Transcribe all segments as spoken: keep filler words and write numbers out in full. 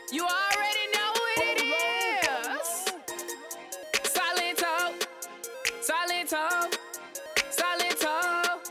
You already know what it is. Silento, Silento, Silento.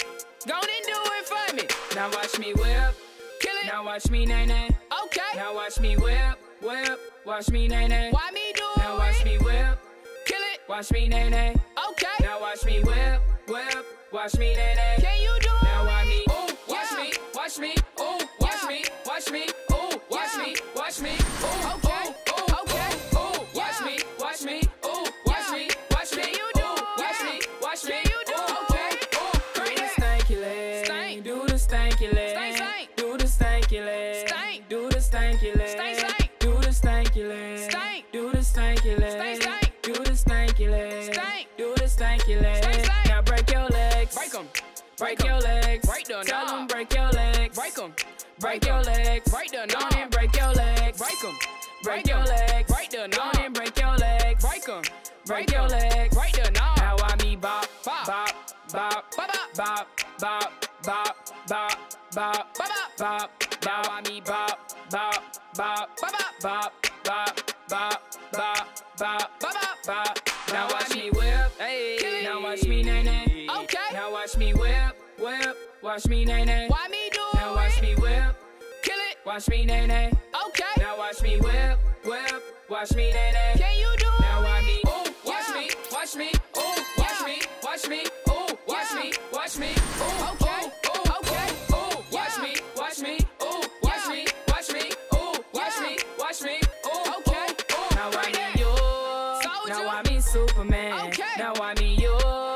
Go and do it for me. Now watch me whip, kill it. Now watch me nay nay. Okay. Now watch me whip, whip. Watch me nay nay. Why me do it? Now watch me whip, kill it. Watch me nay nay. Okay. Now watch me whip, whip. Watch me nay nay. Can you do it? Now watch me. Ooh, watch me, watch me. Ooh, watch me, watch me. Ooh, watch me, watch me. Ooh, okay, ooh, okay. Ooh, watch me, watch me. Ooh, watch me, watch me. You do it. Watch me, watch me. You do it. Okay. Ooh, do the stanky leg. Stank. Do the stanky leg. Stank, stank. Do the stanky leg. Stank. Do the stanky leg. Stank, stank. Do the stanky leg. Stank. Do the stanky leg. Stank, stank. Do the stanky leg. Stank. Do the stanky leg. Stank, stank. Now break your legs. Break 'em. Break your legs. Break the Tell them break your legs. Break 'em. Break your legs. Break the knob. And break your legs. Break 'em. Break your legs. Break the knob. And break your legs. Break 'em. Break your legs. Break the knob. Now I me bop, bop, bop, bop, bop, bop, bop, bop, bop, bop, bop, bop. Now I me bop, bop, bop, bop, bop, bop, bop, bop, bop, bop, bop. Now watch me whip, hey. Now watch me nay nay. Okay. Now watch me whip, whip. Watch me nay nay. Why me do it? Now watch me whip, kill it. Watch me nay nay. Okay. Now watch me whip, whip. Watch me nay nay. Can you do it? Now watch me. Ooh, watch me, watch me. Ooh, watch me, watch me. Ooh, watch me, watch me. Ooh, okay, ooh, okay. Ooh, watch me, watch me. Ooh, watch me, watch me. Ooh, watch me, watch me. Ooh, okay. Now I me you. Now I me Superman. Okay. Now I me you.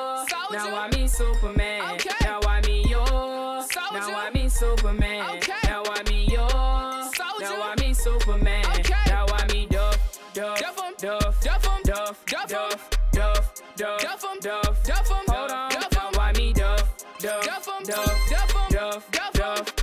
Now I me Superman. Okay. Now I me you. Now I me Superman. Okay. Now I me you. Now I me Superman. Okay. Now I me Duff, Duff, Duff, Duff, Duff, Duff, Duff, Duff, Duff, Duff, Duff, Duff. Hold on. Now I me Duff, Duff, Duff, Duff, Duff, Duff, Duff,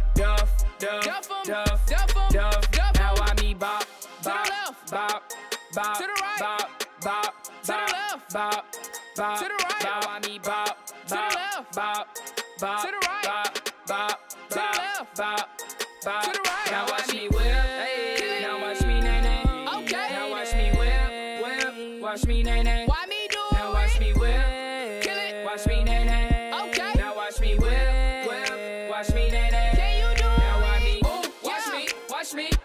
Duff, Duff, Duff, Duff. Now I me Bop, Bop, Bop, Bop, to the right, Bop, Bop, to the left, Bop, Bop, to the right. Now I me Bop, to the left, Bop, Bop, to the right, Bop, Bop, to the left, Bop, Bop, to the right. Now watch me whip, hey. Now watch me nay nay. Okay. Now watch me whip, whip. Watch me nay nay. Why me do it? Now watch me whip, kill it. Watch me nay nay. Okay. Now watch me whip, whip. Watch me nay nay. Can you do it? Now watch me. Ooh, watch me, watch me.